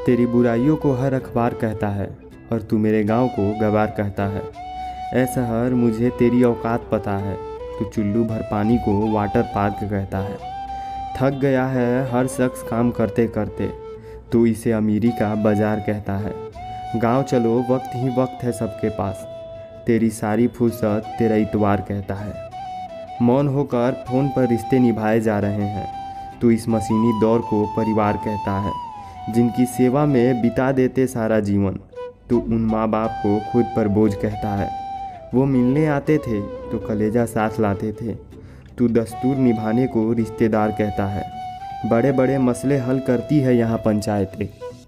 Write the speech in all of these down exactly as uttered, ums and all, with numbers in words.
तेरी बुराइयों को हर अखबार कहता है और तू मेरे गांव को गवार कहता है। ऐ शहर मुझे तेरी औकात पता है, तू चुल्लू भर पानी को वाटर पार्क कहता है। थक गया है हर शख्स काम करते करते, तू इसे अमीरी का बाजार कहता है। गांव चलो वक्त ही वक्त है सबके पास, तेरी सारी फुर्सत तेरा इतवार कहता है। मौन होकर फ़ोन पर रिश्ते निभाए जा रहे हैं, तू इस मशीनी दौर को परिवार कहता है। जिनकी सेवा में बिता देते सारा जीवन, तू उन माँ बाप को खुद पर बोझ कहता है। वो मिलने आते थे तो कलेजा साथ लाते थे, तू दस्तूर निभाने को रिश्तेदार कहता है। बड़े बड़े मसले हल करती है यहाँ पंचायतें,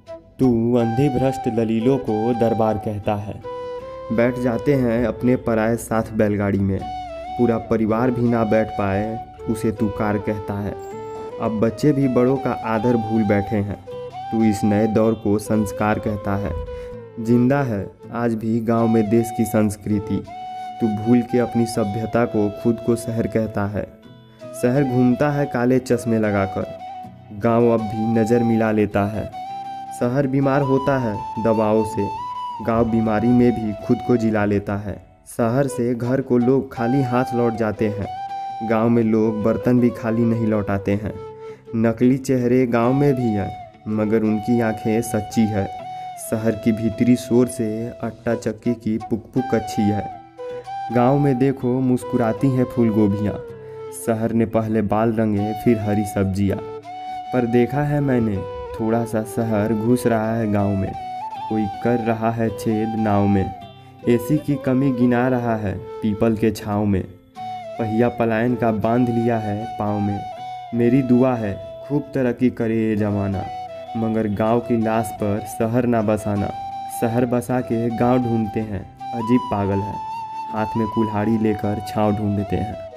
तू अंधे भ्रष्ट दलीलों को दरबार कहता है। बैठ जाते हैं अपने पराए साथ बैलगाड़ी में, पूरा परिवार भी ना बैठ पाए उसे तू कार कहता है। अब बच्चे भी बड़ों का आदर भूल बैठे हैं, तू इस नए दौर को संस्कार कहता है। जिंदा है आज भी गांव में देश की संस्कृति, तू भूल के अपनी सभ्यता को खुद को शहर कहता है। शहर घूमता है काले चश्मे लगाकर, गांव अब भी नज़र मिला लेता है। शहर बीमार होता है दवाओं से, गांव बीमारी में भी खुद को जिला लेता है। शहर से घर को लोग खाली हाथ लौट जाते हैं, गांव में लोग बर्तन भी खाली नहीं लौटाते हैं। नकली चेहरे गांव में भी हैं, मगर उनकी आंखें सच्ची है। शहर की भीतरी शोर से आटा चक्की की पुक पुक अच्छी है। गांव में देखो मुस्कुराती हैं फूल गोभियाँ, शहर ने पहले बाल रंगे फिर हरी सब्जियाँ। पर देखा है मैंने थोड़ा सा शहर घुस रहा है गांव में, कोई कर रहा है छेद नाव में। एसी की कमी गिना रहा है पीपल के छाँव में, पहिया पलायन का बांध लिया है पाँव में। मेरी दुआ है खूब तरक्की करे ये ज़माना, मगर गांव की लाश पर शहर ना बसाना। शहर बसा के गांव ढूंढते हैं, अजीब पागल है, हाथ में कुल्हाड़ी लेकर छाँव ढूंढते हैं।